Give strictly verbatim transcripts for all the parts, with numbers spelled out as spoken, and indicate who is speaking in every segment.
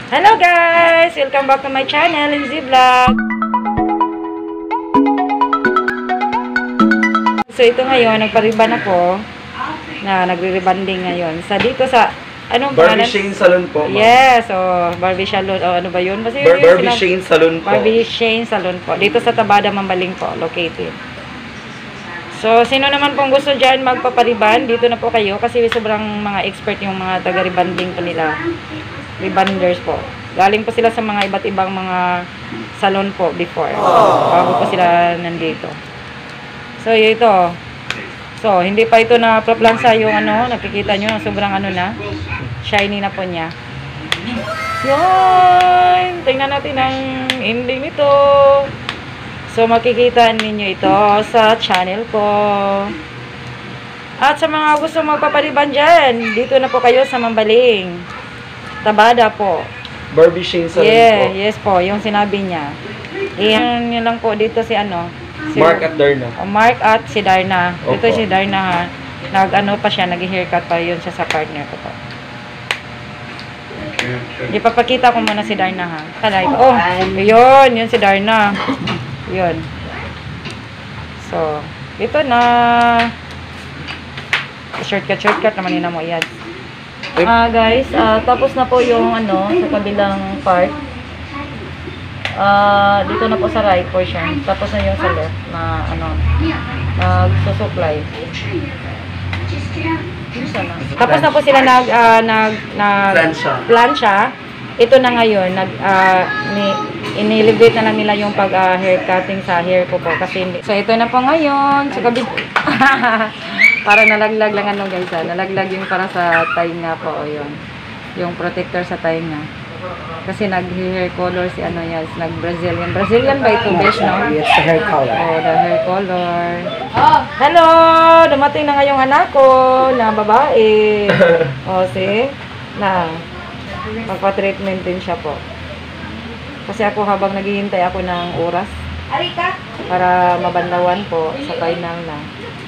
Speaker 1: Hello guys! Welcome back to my channel, Lindsay Vlog. So ito ngayon, nagpariban ako na nagre-rebanding ngayon. Sa dito sa anong
Speaker 2: Barbie Shane Salon po.
Speaker 1: Yes, oh, Barbie Salon. Oh, ano ba yun? Basta
Speaker 2: Bar
Speaker 1: yun
Speaker 2: Barbie Shane Salon po.
Speaker 1: Barbie Shane Salon po. Dito sa Tabada, Mambaling po, located. So, sino naman pong gusto dyan magpapariban, dito na po kayo kasi sobrang mga expert yung mga taga-rebanding po nila. Rebanders po. Galing po sila sa mga iba't ibang mga salon po before. Bago po sila nandito. So, ito. So, hindi pa ito na proplansa yung ano, nakikita nyo, sobrang ano na. Shiny na po niya. Yan! Tingnan natin ang ending nito. So, makikita ninyo ito sa channel ko. At sa mga gusto magpapariban dyan, dito na po kayo sa Mambaling. Tabada po.
Speaker 2: Barbie Shane Salon
Speaker 1: yeah,
Speaker 2: po.
Speaker 1: Yes po, yung sinabi niya. Iyan nyo lang po dito si ano. Si
Speaker 2: Mark at Darna.
Speaker 1: Oh, Mark at si Darna.
Speaker 2: Opo.
Speaker 1: Ito si Darna ha. Nag-ano pa siya, nag-haircut pa yun siya sa partner ko po. Ipapakita ko muna si Darna ha. Kalay ko. Oh, yun, yun si Darna. Yun. So, ito na. Shortcut, shortcut naman yun na mo yan. Ah, uh, guys, uh, tapos na po yung ano, sa kabilang part. Ah, uh, dito na po sa right portion. Tapos na yung sa left na ano, nagsusupply. Tapos na po sila nag uh, nag nag
Speaker 2: Plancha.
Speaker 1: Plancha. Ito na ngayon, nag uh, ni inilibate na lang nila yung pag uh, hair cutting sa hair ko po kasi hindi. So ito na po ngayon sa kabit. Para nalaglag lang ano guys, ha? Nalaglag yung para sa tainga po o yun. Yung protector sa tainga. Kasi nag-hair color si ano yan, nag-Brazilian. Brazilian ba ito, besh, no?
Speaker 2: Yes, the hair color.
Speaker 1: Oh, the hair color. Hello! Dumating na ngayong anak ko na babae. O, see? Na, magpa-treatment din siya po. Kasi ako habang naghihintay ako ng oras para mabandawan po sa final na.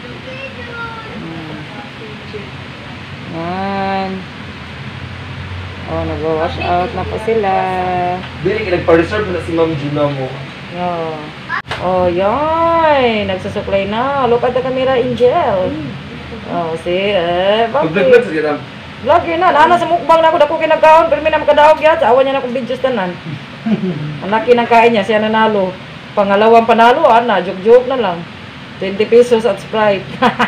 Speaker 1: Yan. Oh, nag-wash out na po sila.
Speaker 2: Dili ka nagpa-reserve na si Ma'am Juna mo.
Speaker 1: Oh. Oh, yan. Nagsusupply na. Look at the camera, Angel. Oh, see? Eh, bakit?
Speaker 2: Mag-vlog sa kita.
Speaker 1: Vlog yun na. Nana sa mukbang na ako. Dako kinagkaon. Pero may na makadaog yan. Sa awan niya na akong videos tanan. Ang laki ng kain niya. Siya nanalo. Pangalawang panalo, ana. Joke-joke na lang. twenty pesos at Sprite.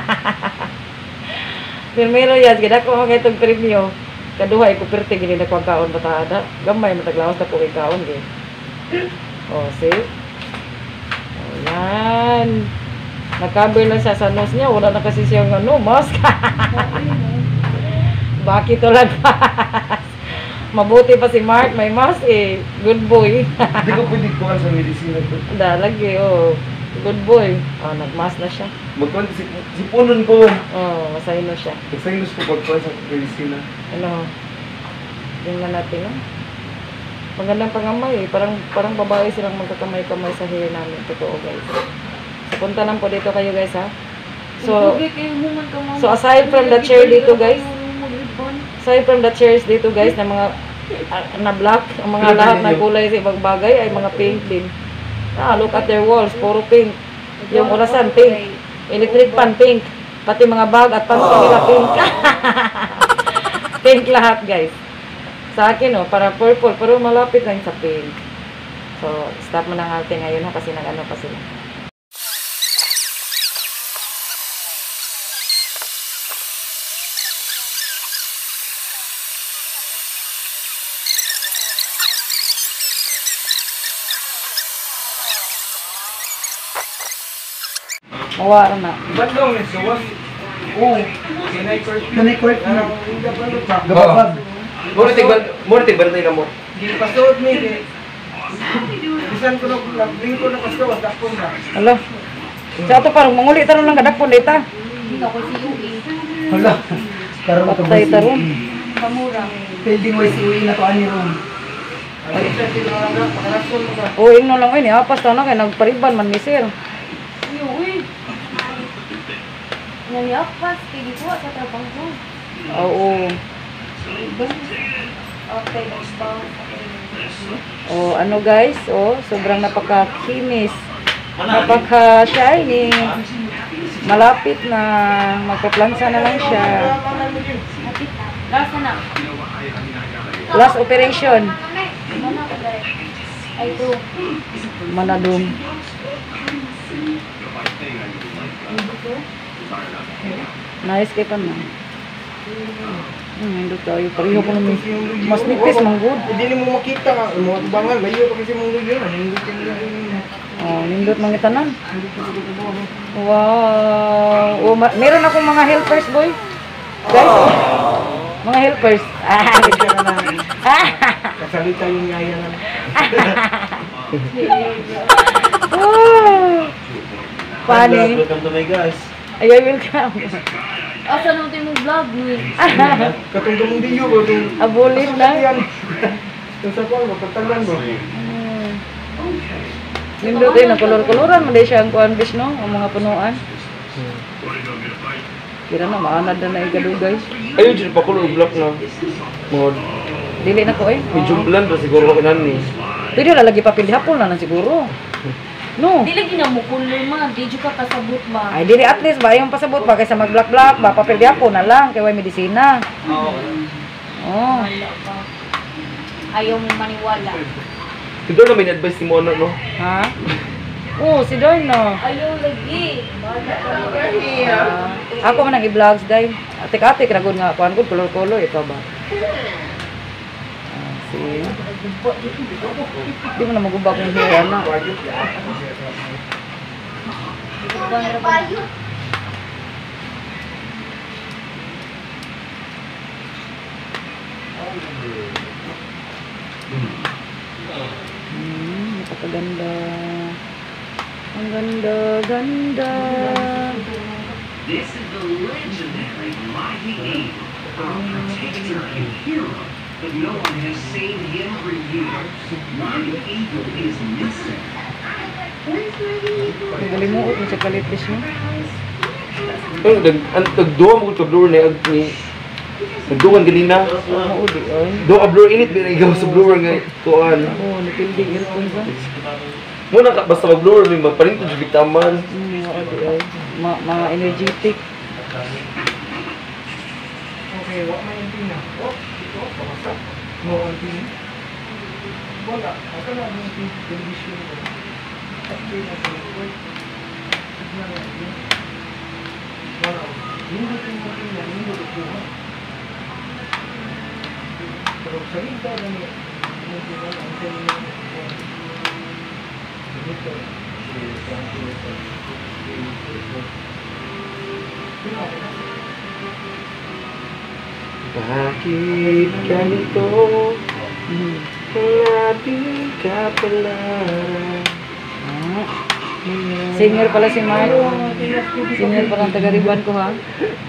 Speaker 1: Primero yan. Gada ko mga itong premyo. Kaduha, ikupirte, gini na kuwang kaon batada. Gamay, mataglawas na po yung kaon, gini. O, see? O, yan. Nag-cover lang siya sa nose niya. Wala na kasi siyang, ano, mask. Bakit ulag pa? Mabuti pa si Mark, may mask eh. Good boy.
Speaker 2: Hindi ko pwede kuhan sa medisina ko.
Speaker 1: Dalagi, oh. Good boy. Oh, nag-mask na siya.
Speaker 2: Magkuhan, si, si punon ko.
Speaker 1: Oh, masayno siya.
Speaker 2: Nagsayinos ko pagkuhan sa medisina.
Speaker 1: Ano? Tingnan natin, no? Magandang pangamay, eh. Parang, parang babae silang magkakamay-kamay sa hair namin. Totoo, guys. So, punta lang po dito kayo, guys, ha? So, so aside from the chair dito, guys, aside from the chairs dito, guys, na mga uh, na black, ang mga lahat na kulay sa ibang bagay ay mga pink din. Ah, look at their walls, puro pink. Yung orasan, pink. Electric pan, pink. Pati mga bag at pants nila, pink. Pink lahat, guys. Sa akin, oh, para purple, pero malapit lang sa pink. So, stop mo na natin ngayon, ha, kasi nag-ano pa sila. Mawara na.
Speaker 2: Bandong ni Suwas. Oo. Kinay court.
Speaker 3: Kanay court na.
Speaker 2: Gababag. Muna tigban, muna tigban tayo na mo.
Speaker 3: Di pasod ni. Bisan ko na link ko na pasod dakpon na.
Speaker 1: Hello. Sa ato parang manguli taron lang kadakpon dita.
Speaker 3: Hala. Karon to.
Speaker 1: Patay taron.
Speaker 3: Building wise uwi na to ani room.
Speaker 1: O ingno lang ini apas ta na kay nagpariban man ni sir.
Speaker 4: Naniapas, kaya di ko sa trabaho.
Speaker 1: Oo.
Speaker 4: Okay, gusto.
Speaker 1: Oh, ano guys? Oh, sobrang napaka-kinis. Napaka-shiny. Malapit na. Magpa-plansa na lang siya.
Speaker 4: Last na.
Speaker 1: Last operation.
Speaker 4: Mana ko dahil? Ay, do.
Speaker 1: Manadong. Nice kay pa na. Hmm, hindi tayo. Pareho ko naman. Mas nipis, manggod.
Speaker 3: Hindi mo makita ka. Mga tubangan, layo pa kasi mong luyo. Hindi ka nila.
Speaker 1: Oh, nindot mga tanan. Wow. Oh, ma- meron akong mga helpers, boy. Guys, oh. Mga helpers. Ah, ito na lang.
Speaker 3: Kasalita yung yaya na.
Speaker 1: Oh. Funny.
Speaker 2: Welcome to my guys.
Speaker 1: Ay, I will come.
Speaker 4: Asa natin mong vlog ni?
Speaker 3: Katungtong mong diyo ba?
Speaker 1: Abulit na.
Speaker 3: Yung sa kwan, magpagtalan ba?
Speaker 1: Hmm. Nindot eh, nakulor-kuloran. Mali siya ang kuhan, bis, no? Ang mga punuan. Kira na, maanad na na igado, guys.
Speaker 2: Ayun, dyan pa ko ng block na. Mga
Speaker 1: Dili na ko eh.
Speaker 2: medyo bland na siguro ko ni.
Speaker 1: Pwede na lagi papel hapon na na siguro. No.
Speaker 4: Di lagi na mo kulay ma. Di dyo ka kasabot ma.
Speaker 1: Ay, dili at least ba yung pasabot ba kaysa mag-black-black ba papel hapon na lang kay way medisina.
Speaker 2: Oo.
Speaker 1: Oh.
Speaker 4: Wala pa. Ayaw mo maniwala.
Speaker 2: Ito na may advice ni mo ano, no?
Speaker 1: Ha? Oh, si Dorno.
Speaker 4: Ayaw lagi. Bala ka mo.
Speaker 1: Ah, ako man nang i-vlogs dai. Atik-atik ra gud nga kuan gud color-color ito ba. Ah, si. Di mo na magubak yung hair na. Hmm, napakaganda. Ang ganda, ganda.
Speaker 5: This is the legendary Mighty Eagle, our protector and hero, but no one has seen him for years. Mighty Eagle is missing.
Speaker 1: Galimuot mo sa kalitis mo.
Speaker 2: Ay, nag ang tagduwa mo ko blur ni ni. Nagduwan ganina.
Speaker 1: Maudi oy.
Speaker 2: Do a blur init bi igaw sa blur nga kuan.
Speaker 1: Oh, napilding earphone ba?
Speaker 2: Muna ka basta mag-blur may magparinto jud bitaman.
Speaker 1: Hmm, maudi oy. Ma mga energetic.
Speaker 3: Okay, wak man yung tina. Oh, ito, pawasak. Mo ang tina. Wala, ako na yung television ko. Okay na sa likod. Tignan na yun. Wala, hindi ko yung tina, hindi ko ito. Pero sa linta na niya, hindi ko na ang tina. Dito.
Speaker 2: Bakit ganito
Speaker 1: Hmm.
Speaker 2: ang ating kapalaran?
Speaker 1: Ah. Singer pala si Mark. Singer pala ang taga-Riban ko ha.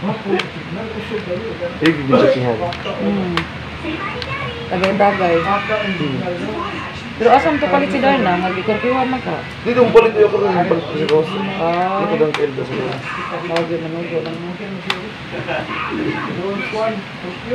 Speaker 2: Ay, gigisakihan.
Speaker 1: Hmm. Tagay-tagay. Pero asam to palit si Darna, nag-ikorpiwan man ka.
Speaker 2: Dito mo palit ako rin palit ko si Rose.
Speaker 1: Ah,
Speaker 2: Dito lang kelda sa mga.
Speaker 1: tawagin na nugo lang mo.
Speaker 3: Rose one, Tokyo.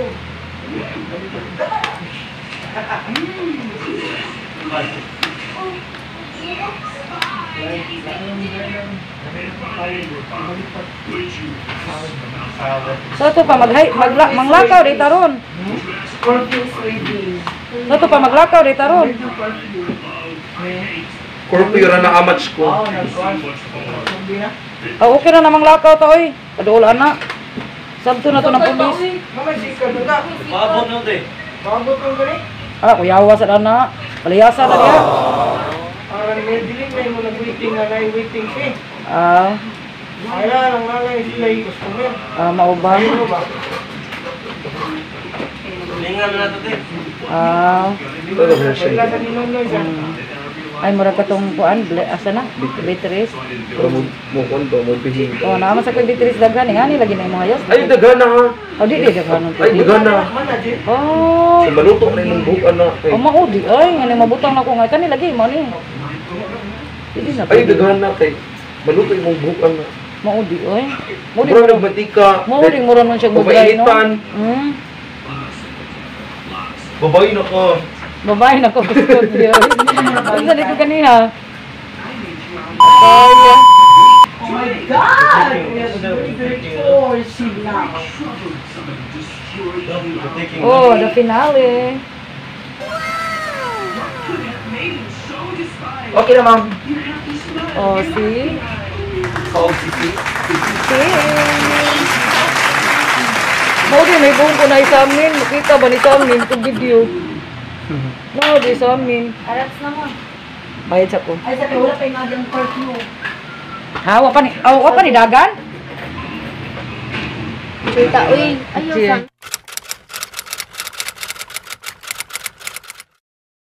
Speaker 1: So to pa maghay magla manglakaw di taron.
Speaker 3: Scorpio's ready.
Speaker 1: So to pa maglakaw di taron.
Speaker 2: Corpio ra na amats ko.
Speaker 3: Oo, nagkuhan. Sabi na.
Speaker 1: Ah, okay na namang lakaw to oy. Paduol ana. Sabto na to ng pulis.
Speaker 3: Mama, si Kaduna.
Speaker 2: Paabot na te.
Speaker 3: Mabot kong gani.
Speaker 1: Ah, kuyawa sa ana. Paliyasa na diya.
Speaker 3: Parang may dilig na yung nag-waiting na na waiting fee.
Speaker 1: Ah,
Speaker 3: Kaya lang nga lang sila yung customer.
Speaker 1: ah mauba.
Speaker 3: Ayun mo ba?
Speaker 2: Lingan na to te.
Speaker 1: Ah,
Speaker 2: Ito na version.
Speaker 3: Wala sa Ninonoy sa.
Speaker 1: hmm. Ay mura ka tong kuan, ble- asa na? Beatrice.
Speaker 2: Para mo mo kon to mo pihi.
Speaker 1: Oh, naama sa kuy Beatrice daghan ngani lagi na imong hayos.
Speaker 2: Ay daghan na ha.
Speaker 1: Oh, di di daghan.
Speaker 2: Ay daghan na.
Speaker 3: Manager.
Speaker 1: Oh.
Speaker 2: Sa maluto na imong buhok ana kay.
Speaker 1: Oh, maudi ay ngani mabutang na ko nga kani lagi mo ni. Hindi na.
Speaker 2: Ay daghan na kay. Maluto imong buhok ana.
Speaker 1: Maudi ay. Maudi
Speaker 2: Mura
Speaker 1: mo.
Speaker 2: nagmatika.
Speaker 1: Maudi mo ron man siya
Speaker 2: Kung
Speaker 1: gudray no.
Speaker 2: mainitan.
Speaker 1: Hmm.
Speaker 2: Babae na ka.
Speaker 1: Babae na ko gusto niya. Ang sabi ko kanina. Kaya.
Speaker 3: Oh my God! Yes, oh, sila.
Speaker 1: Oh, the finale.
Speaker 2: Okay na, ma'am.
Speaker 1: Oh, see?
Speaker 2: Kaog si si.
Speaker 1: See? Mo din, may buong ko na sa amin. Makita ba ni sa amin itong video? No, di sa amin.
Speaker 4: Arats naman.
Speaker 1: Bayad sa ko.
Speaker 3: Ay, sabi, wala pa yung agang perfume.
Speaker 1: Ha? Wa pa ni, oh, wa pa ni dagan?
Speaker 4: Kita, uy. Ayaw
Speaker 1: Cheer.
Speaker 4: sa...